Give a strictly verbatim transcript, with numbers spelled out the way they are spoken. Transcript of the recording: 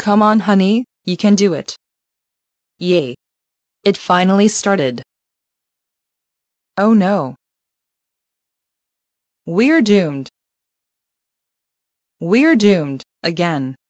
Come on, honey, you can do it. Yay. It finally started. Oh no. We're doomed. We're doomed, again.